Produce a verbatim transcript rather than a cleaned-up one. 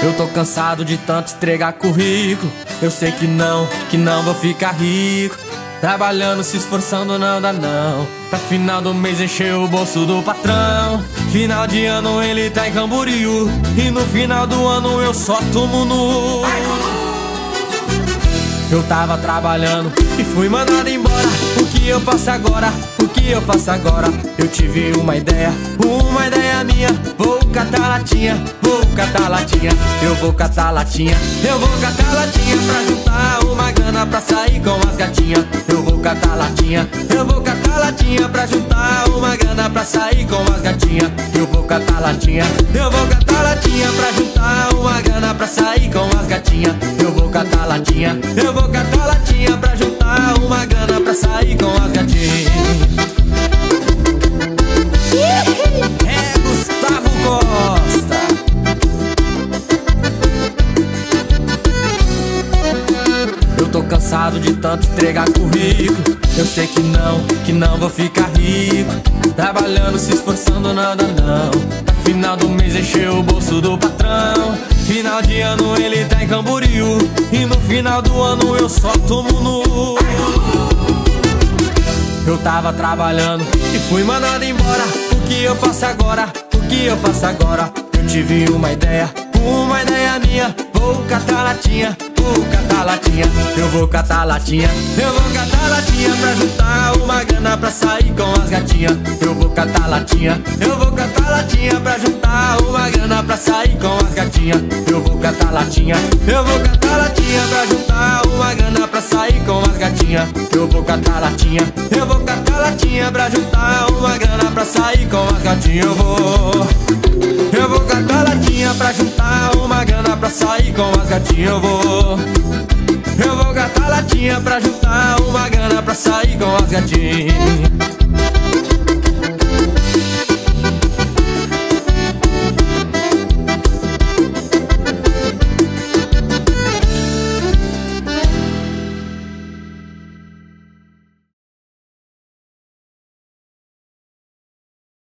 Eu tô cansado de tanto entregar currículo. Eu sei que não, que não vou ficar rico. Trabalhando, se esforçando, não dá não. Pra final do mês encher o bolso do patrão. Final de ano ele tá em Camboriú. E no final do ano eu só tomo nu. Eu tava trabalhando e fui mandado embora. O que eu faço agora? O que eu faço agora? Eu tive uma ideia, uma ideia minha. Vou catar latinha, vou catar latinha. Eu vou catar latinha, eu vou catar latinha. Pra juntar uma grana pra sair com as gatinhas. Eu vou catar latinha, eu vou catar latinha. Pra juntar uma grana pra sair com as gatinhas. Eu vou catar latinha, eu vou catar latinha. Pra juntar uma grana pra sair com as gatinhas. Eu vou catar latinha, eu vou catar latinha. Pra juntar uma grana pra sair com as gatinhas. É Gustavo Costa. Eu tô cansado de tanto entregar currículo. Eu sei que não, que não vou ficar rico. Trabalhando, se esforçando, nada não. No final do mês encher o bolso do patrão. Final de ano ele tá em Camboriú. E no final do ano eu só tomo nu. Eu tava trabalhando e fui mandado embora. O que eu faço agora? O que eu faço agora? Eu tive uma ideia, uma ideia minha. Vou catar latinha, vou catar latinha. Eu vou catar latinha, eu vou catar latinha. Pra juntar uma grana pra sair com as gatinhas. Eu vou catar latinha, eu vou catar latinha. Pra juntar uma grana pra sair com as gatinhas. Eu vou catar latinha, eu vou catar latinha. Pra juntar uma grana pra sair com as gatinhas. Eu vou catar latinha, eu vou catar latinha. Pra juntar uma grana pra sair com as gatinhas. Eu vou, eu vou catar latinha. Pra juntar uma grana pra sair com as gatinhas. Eu vou, eu vou catar latinha. Pra juntar uma grana pra sair com as gatinhas.